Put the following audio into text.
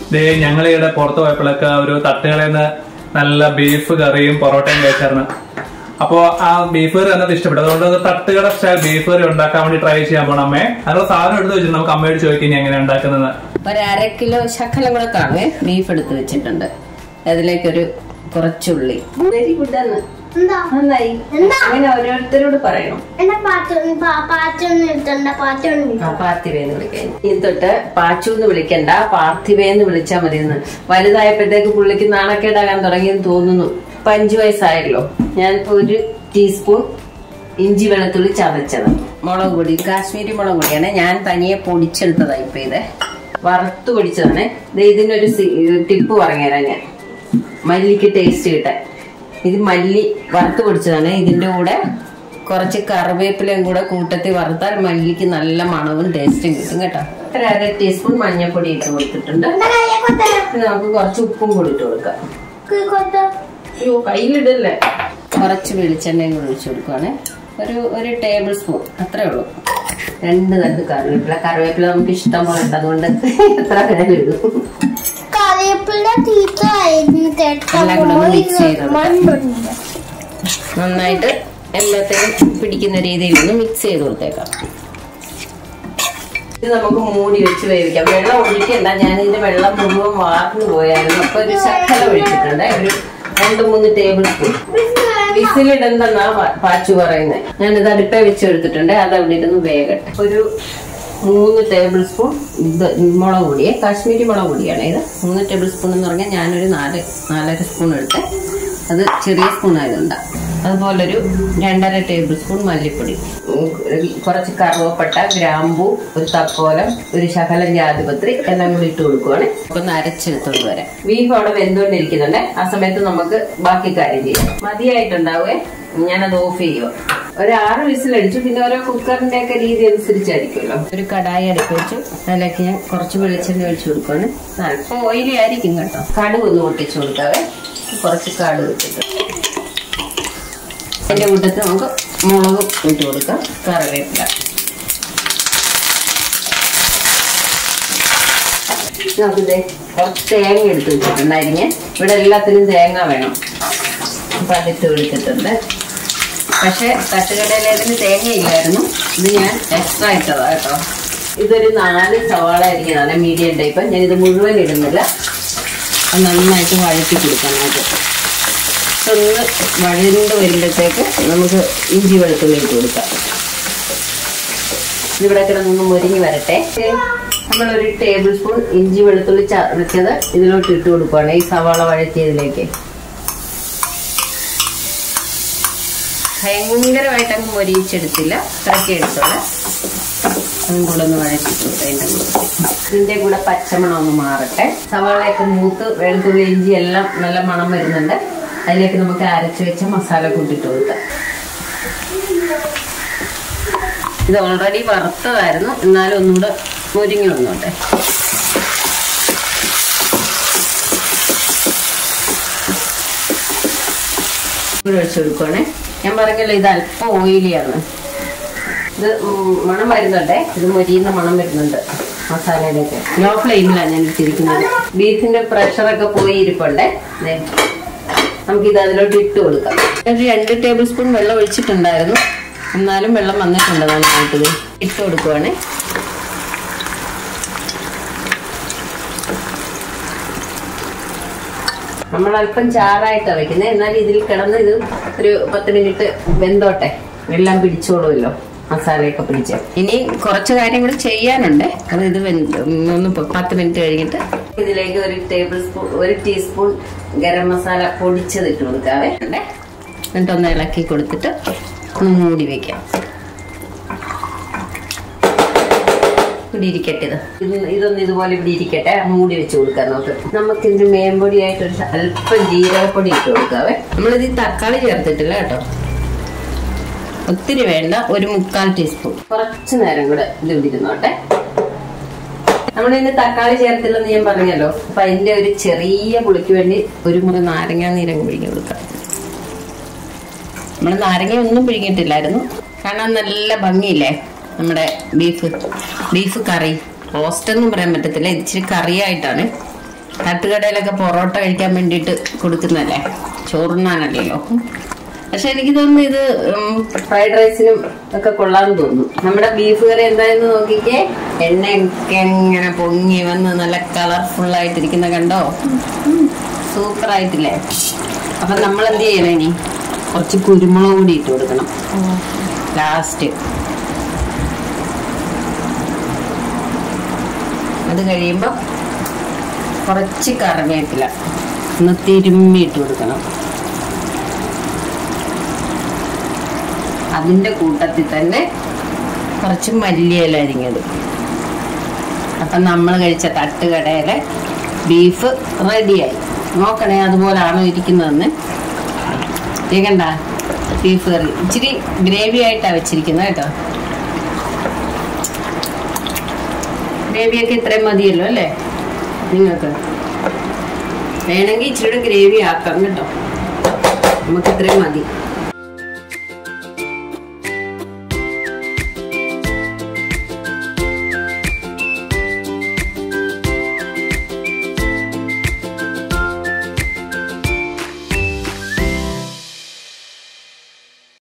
ഞങ്ങളിവിടെ പുറത്ത് പോയപ്പോഴൊക്കെ ഒരു തട്ടുകളിൽ നല്ല ബീഫ് കറിയും പൊറോട്ടയും കഴിച്ചായിരുന്നു. അപ്പൊ ആ ബീഫ് കറി എന്നത് ഇഷ്ടപ്പെട്ടു. അതുകൊണ്ട് തട്ടുകട സ്റ്റൈൽ ബീഫ് കറി ഉണ്ടാക്കാൻ വേണ്ടി ട്രൈ ചെയ്യാൻ പോണം അമ്മേ. അതിനുള്ള സാധനം എടുത്ത് വെച്ചിട്ട് നമുക്ക് അമ്മയോട് ചോദിക്കാം എങ്ങനെയാണ് ഉണ്ടാക്കുന്നത്. ഒരു 1/2 കിലോ ശകലം കൂടെ കാണുവേ ബീഫ് എടുത്ത് വെച്ചിട്ടുണ്ട്. അതിലേക്കൊരു കുറച്ചുള്ളി. വെരി ഗുഡ് ആണ്, നന്നായി. അങ്ങനെ ഓരോരുത്തരോട് പറയണം. പാർത്ഥിവേന്ന് വിളിക്കാൻ. ഇനി തൊട്ട് പാച്ചുന്ന് വിളിക്കണ്ട, പാർത്ഥിവേന്ന് വിളിച്ചാൽ മതിയെന്ന്. വലുതായപ്പോഴത്തേക്ക് പുള്ളിക്ക് നാണക്കേടാകാൻ തുടങ്ങിയെന്ന് തോന്നുന്നു. 5 വയസ്സായല്ലോ. ഞാൻ 1 ടീസ്പൂൺ ഇഞ്ചി വെളുത്തുള്ളി ചതച്ചത്, മുളക് പൊടി, കാശ്മീരി മുളക് പൊടിയാണ്. ഞാൻ തനിയെ പൊടിച്ചെടുത്തതാ. ഇപ്പൊ ഇത് വറുത്ത് പൊടിച്ചതാണ്. ഇതിനൊരു ടിപ്പ് പറഞ്ഞുതരാം ഞാൻ, മല്ലിക്ക് ടേസ്റ്റ് കിട്ടാൻ. ഇത് മല്ലി വറുത്ത് പൊടിച്ചതാണ്. ഇതിന്റെ കൂടെ കുറച്ച് കറിവേപ്പിലയും കൂടെ കൂട്ടത്തിൽ വറുത്താൽ മല്ലിക്ക് നല്ല മണവും ടേസ്റ്റും കിട്ടും കേട്ടോ. 1/2 ടീസ്പൂൺ മഞ്ഞൾപ്പൊടി ഇട്ട് കൊടുത്തിട്ടുണ്ട്. നമുക്ക് കുറച്ച് ഉപ്പും കൂടി ഇട്ട് കൊടുക്കാം. അയ്യോ, കയ്യിലിടല്ലേ. കുറച്ച് വെളിച്ചെണ്ണയും കൂടി ഒഴിച്ചു കൊടുക്കുവാണ്. ഒരു ടേബിൾ സ്പൂൺ, അത്രേ ഉള്ളൂ. 2 തണ്ട് കറിവേപ്പില. കറിവേപ്പില നമുക്ക് ഇഷ്ടം പോലെ ഉണ്ട്, അതുകൊണ്ട് എത്ര വേണം ഇടും. മിക്സ് ചെയ്ത് നന്നായിട്ട് എല്ലാത്തിനും പിടിക്കുന്ന രീതിയിൽ ഒന്ന് മിക്സ് ചെയ്ത് കൊടുത്തേക്കാം. ഇത് നമുക്ക് മൂടി വെച്ച് വേവിക്കാം. വെള്ളം ഒഴിക്കണ്ട, ഞാനിതിന്റെ വെള്ളം മുഴുവൻ വാർന്നു പോയായിരുന്നു. അപ്പൊ ഒരു ശകലം ഒഴിച്ചിട്ടുണ്ട്, ഒരു 2-3 ടേബിൾ സ്പൂൺ. വിസിലിടണ്ടെന്നാ പാച്ചു പറയുന്നത്. ഞാനിത് അടുപ്പേ വെച്ചെടുത്തിട്ടുണ്ട്. അത് അവിടെ ഇരുന്ന് വേകട്ടെ. ഒരു 3 ടേബിൾ സ്പൂൺ മുളക് പൊടിയെ, കാശ്മീരി മുളക് പൊടിയാണ് ഇത്. 3 ടേബിൾ സ്പൂൺ എന്ന് പറഞ്ഞാൽ ഞാനൊരു 4.5 സ്പൂൺ എടുത്തേ. അത് ചെറിയ സ്പൂൺ ആയതുകൊണ്ടാണ്. അതുപോലൊരു 2.5 ടേബിൾ സ്പൂൺ മല്ലിപ്പൊടി, കുറച്ച് കറുവപ്പട്ട, ഗ്രാമ്പൂ, ഒരു തക്കോലം, ഒരു ശകലം ജാതിപത്രി എല്ലാം കൂടി ഇട്ട് കൊടുക്കുവാണ്. ഒന്ന് അരച്ചെടുത്തോണ്ട് വരാം. ബീഫ് അവിടെ വെന്തുകൊണ്ടിരിക്കുന്നുണ്ട്. ആ സമയത്ത് നമുക്ക് ബാക്കി കാര്യം ചെയ്യാം. മതിയായിട്ടുണ്ടാവേ. ഞാനത് ഓഫ് ചെയ്യുക. ഒരു 6 വിസിലടിച്ചു. പിന്നെ ഓരോ കുക്കറിന്റെ ഒക്കെ രീതി അനുസരിച്ചായിരിക്കുമല്ലോ. ഒരു കടായി അടുപ്പ് വെച്ചു. അതിലേക്ക് ഞാൻ കുറച്ച് വെളിച്ചെണ്ണ ഒഴിച്ചു കൊടുക്കുവാണ്. അല്പം ഓയിലി ആയിരിക്കും കേട്ടോ. കടുക് ഒന്ന് പൊട്ടിച്ചു കൊടുക്കാവേ. കുറച്ച് കടുക് ഇട്ടിട്ട് അതിന്റെ കൂട്ടത്തിൽ നമുക്ക് മുളക് ഇട്ട് കൊടുക്കാം, കറിവേപ്പില. നമുക്കിത് കുറച്ച് തേങ്ങ എടുത്ത് വെച്ചിട്ടുണ്ടായിരിക്കെ. ഇവിടെ എല്ലാത്തിനും തേങ്ങ വേണം. അപ്പൊ അതിട്ട് കൊടുത്തിട്ടുണ്ട്. പക്ഷെ തട്ടുകടയിലേതിന് തേങ്ങ ഇല്ലായിരുന്നു. ഇത് ഞാൻ എക്സ്ട്രാ ഇട്ടതാ കേട്ടോ. ഇതൊരു 4 സവാള ആയിരിക്കുന്നതാണ്, മീഡിയം ടൈപ്പ്. ഞാനിത് മുഴുവൻ ഇടുന്നില്ല. നന്നായിട്ട് വഴറ്റി കൊടുക്കാനായിട്ട്. ഒന്ന് വഴണ്ട് വരുമ്പോഴത്തേക്ക് നമുക്ക് ഇഞ്ചി വെളുത്തുള്ളി ഇട്ട് കൊടുക്കാം. ഇവിടെ കിടന്നൊന്ന് മുരിഞ്ഞ് വരട്ടെ. നമ്മളൊരു ടേബിൾ സ്പൂൺ ഇഞ്ചി വെളുത്തുള്ളി ചതച്ചത് ഇതിലോട്ട് ഇട്ട് കൊടുക്കുവാണ്, ഈ സവാള വഴറ്റിയതിലേക്ക്. ഭയങ്കരമായിട്ടങ്ങ് മൊരിയിച്ചെടുത്തില്ല, ഇത്രയൊക്കെ എടുത്തോളെ. അതും കൂടെ ഒന്ന് വഴറ്റിട്ട് കൊടുക്കാം. ഇതിന്റെ കൂടെ പച്ചമണം ഒന്ന് മാറട്ടെ. സവാളയൊക്കെ മൂത്ത് വെളുത്തുള്ളി ഇഞ്ചി എല്ലാം നല്ല മണം വരുന്നുണ്ട്. അതിലേക്ക് നമുക്ക് അരച്ചു വെച്ച മസാല കൂട്ടിട്ട് കൊടുക്കാം. ഇത് ഓൾറെഡി വറുത്തതായിരുന്നു, എന്നാലും ഒന്നുകൂടെ മുരിഞ്ഞു വന്നോട്ടെ. ഒഴിച്ചു കൊടുക്കുവാണേ. ഞാൻ പറഞ്ഞല്ലോ ഇത് അല്പം ഓയിലിയാണ്. ഇത് മണം വരുന്നുണ്ടേ. ഇത് മൊരിയുന്ന മണം വരുന്നുണ്ട് മസാലയുടെയൊക്കെ. ലോ ഫ്ലെയിമിലാണ് ഞാൻ ഇട്ടിരിക്കുന്നത്. ബീഫിന്റെ പ്രഷറൊക്കെ പോയി ഇരിപ്പുണ്ടേ. നമുക്കിത് അതിലോട്ട് ഇട്ട് കൊടുക്കാം. ഒരു 2 ടേബിൾ സ്പൂൺ വെള്ളം ഒഴിച്ചിട്ടുണ്ടായിരുന്നു, എന്നാലും വെള്ളം വന്നിട്ടുണ്ട് നന്നായിട്ട്. ഇട്ട് കൊടുക്കുവാണേ. നമ്മൾ അല്പം ചാറായിട്ടാണ് വെക്കുന്നത്, എന്നാലും ഇതിൽ കിടന്ന് ഇത് ഒരു 10 മിനിറ്റ് വെന്തോട്ടെ. എല്ലാം പിടിച്ചോളുമല്ലോ, മസാലയൊക്കെ പിടിച്ച്. ഇനി കുറച്ച് കാര്യങ്ങൾ ചെയ്യാനുണ്ട്. അത് ഇത് ഒന്ന് 10 മിനിറ്റ് കഴിഞ്ഞിട്ട് ഇതിലേക്ക് ഒരു ടീസ്പൂൺ ഗരം മസാല പൊടിച്ചതിട്ട് കൊടുക്കാവേ. എന്നിട്ടൊന്ന് ഇളക്കി കൊടുത്തിട്ട് ഒന്ന് മൂടി വെക്കാം. ഇവിടെ ഇരിക്കട്ടെ. ഇതൊന്ന് ഇതുപോലെ ഇവിടെ ഇരിക്കട്ടെ. മൂടി വെച്ച് കൊടുക്കാം. നമുക്കിതിന് മേമ്പൊടിയായിട്ട് ഒരു അല്പം ജീരകപ്പൊടി ഇട്ട് കൊടുക്കാവേ. നമ്മളിത് തക്കാളി ചേർത്തിട്ടില്ല കേട്ടോ, ഒത്തിരി വേണ്ട. ഒരു 3/4 ടീസ്പൂൺ. കുറച്ചു നേരം കൂടെ ഇത് ഇവിടെ ഇരുന്നോട്ടെ. നമ്മളിതിന് തക്കാളി ചേർത്തില്ലെന്ന് ഞാൻ പറഞ്ഞല്ലോ. അപ്പൊ അതിന്റെ ഒരു ചെറിയ പുളിക്ക് വേണ്ടി ഒരു മുറി നാരങ്ങ നീരങ്ങ് പിഴിഞ്ഞ് കൊടുക്കാം. നമ്മൾ നാരങ്ങ ഒന്നും പിഴിഞ്ഞിട്ടില്ലായിരുന്നു. കാണാൻ നല്ല ഭംഗിയില്ലേ നമ്മുടെ ബീഫ് കറി. റോസ്റ്റ് ഒന്നും പറയാൻ പറ്റത്തില്ല, ഇച്ചിരി കറിയായിട്ടാണ്. തട്ടുകടയിലൊക്കെ പൊറോട്ട കഴിക്കാൻ വേണ്ടിയിട്ട് കൊടുക്കുന്നല്ലേ, ചോറുണ്ണാനല്ലല്ലോ. പക്ഷെ എനിക്ക് തോന്നുന്നു ഇത് ഫ്രൈഡ് റൈസിനും ഒക്കെ കൊള്ളാന്ന് തോന്നുന്നു. നമ്മുടെ ബീഫ് കറി എന്തായെന്ന് നോക്കിക്കേ, എണ്ണയൊക്കെ ഇങ്ങനെ പൊങ്ങി വന്ന് നല്ല കളർഫുൾ ആയിട്ടിരിക്കുന്ന കണ്ടോ, സൂപ്പർ ആയിട്ടില്ലേ. അപ്പൊ നമ്മൾ എന്ത് ചെയ്യണം, ഇനി കുറച്ച് കുരുമുളക് കൂടി ഇട്ട് കൊടുക്കണം ലാസ്റ്റ്. അത് കഴിയുമ്പോൾ കുറച്ച് കറിവേപ്പില ഒന്ന് തിരുമ്മി ഇട്ട് കൊടുക്കണം. അതിൻ്റെ കൂട്ടത്തിൽ തന്നെ കുറച്ച് മല്ലിയില അരിഞ്ഞത്. അപ്പം നമ്മൾ കഴിച്ച തട്ടുകടയിലെ ബീഫ് റെഡിയായി. നോക്കണേ അതുപോലാണോ ഇരിക്കുന്നതെന്ന്. കേൾക്കണ്ട, ബീഫ് കറി ഇച്ചിരി ഗ്രേവി ആയിട്ടാണ് വെച്ചിരിക്കുന്നത് കേട്ടോ. ഗ്രേവിയൊക്കെ ഇത്രയും മതിയല്ലോ അല്ലേ നിങ്ങൾക്ക്? വേണമെങ്കിൽ ഇച്ചിരി ഗ്രേവി ആക്കാം കേട്ടോ, നമുക്ക് ഇത്രയും മതി.